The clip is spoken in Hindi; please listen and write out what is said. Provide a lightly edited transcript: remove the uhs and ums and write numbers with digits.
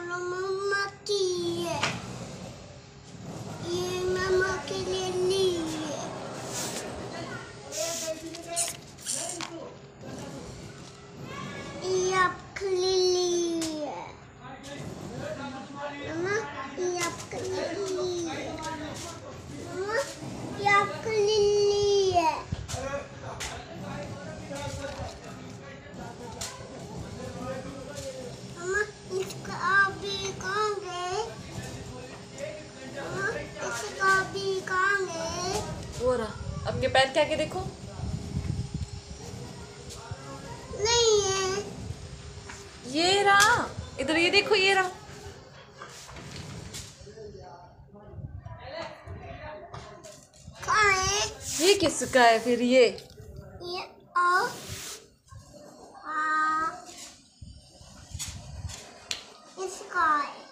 मम्मा की है, ये मम्मा के लिए ली है। ये आपके लिए ली है मम्मा, ये आपके लिए ली है मम्मा, ये आपके लिए ली है। मम्मा इसका आप भी कहाँ गए? मम्मा इसका आप भी कहाँ गए? वो रहा, आपके पैर के आगे देखो। नहीं है। ये रहा, इधर ये देखो, ये रहा। कहाँ है? ये किसका है फिर? ये और इसका है।